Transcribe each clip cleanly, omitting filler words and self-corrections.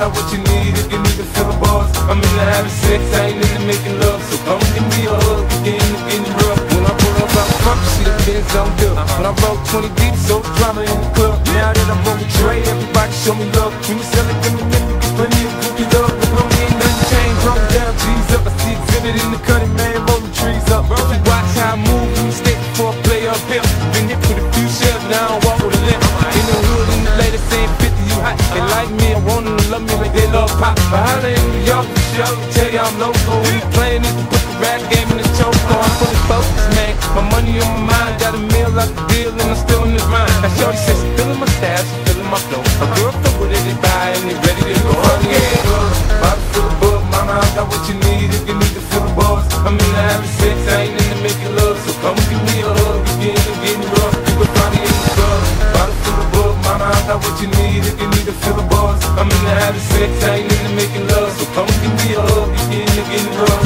got what you need if you need to fill the bars. I'm into having sex, I ain't into making love. So come give me a hug, getting rough. When I pull up out front, you see the Benz on dub. When I roll 20 deep, so drama in the club. Now that I'm on the tray, everybody show me love. When you sell it, give me you get plenty of groupie love. But no, me ain't nothing changed, roll down, G's up. I see exhibit in the cutting, man, rolling trees up. If you watch how I move, you mistake before I play up here. Been hit with a few shells, now I don't walk with a limp. In the hood, in the latest, saying 50, you hot. They like me, I want them to love me like they love pop. But holla in New York, for sure, I can tell you I'm local. We playing this to put the rap game in the choke. I'm fully focused, man. My money on my mind, got a meal out the deal, and I'm still in this mind. Now shorty says she feeling my style, she feeling my flow. A girl fuck with it, they buy, and they ready to go. Yeah, bottle full of bug, mama, I got what you need if you need to fill the bars. I'm into having sex, I ain't into making love. So come give me a hug, getting rough. You can find me in the club. Bottle full of bug, mama, I got what you need if you need to fill the bars. I'm into having sex, I ain't into making love. So come give me a hug, getting rough.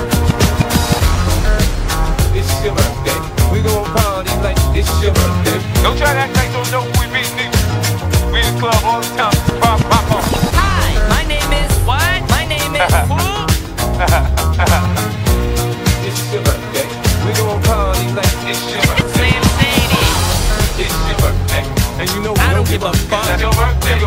It's your birthday, we gon' party like it's your birthday. Don't try to act like you don't know who we be, nigga. We in the club all the time. Pop on. Hi, my name is what? My name is who? It's your birthday, we gon' party like it's your birthday. Slim Shady. It's your birthday, and you know we I don't give a fuck. It's your birthday.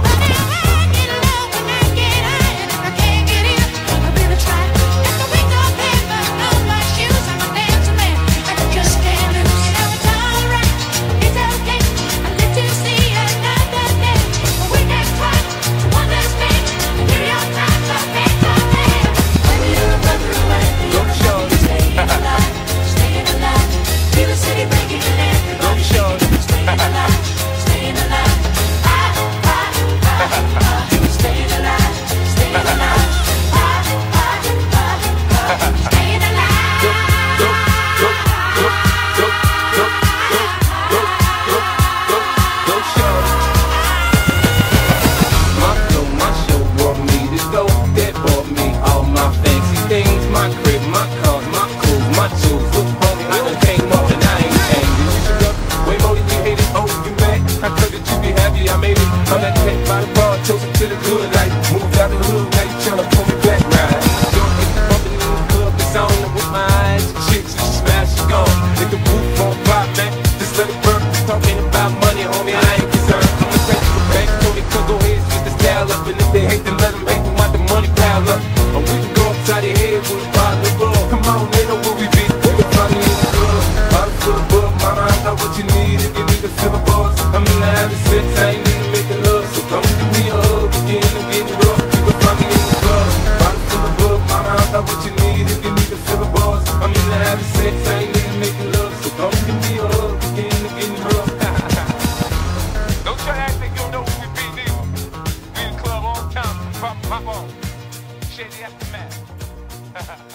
I'm that cat by the bar, toasting to the good life. Moved out the hood, now you tryna pull me back, right? Don't get the bumping in the club, it's on with my eyes. Chicks, and she smash, she gone. Nigga, roof on pop, man. Just let it burn. Talking about money, homie, I ain't concerned. I'ma take you back, Tony, come go ahead, switch the style up. And if they hate, then let them hate, then want the money pile up. Or we can go upside the head with a bottle of bug. Come on, they know where we be. We can find me in the club. Bottle full of bug, mama, I got what you need if you need to fill the bars. I'm into having sex, I ain't into making love. So come give me a hug, getting rough. You can find me in the club. Bottle full of bug, mama, I got what you need if you need to fill the bars. I'm into having sex, I ain't into making love. So come give me a hug, getting rough. Don't try to act like you don't know who we be, nigga. We in the club all the time. Pop on. Shady Aftermath.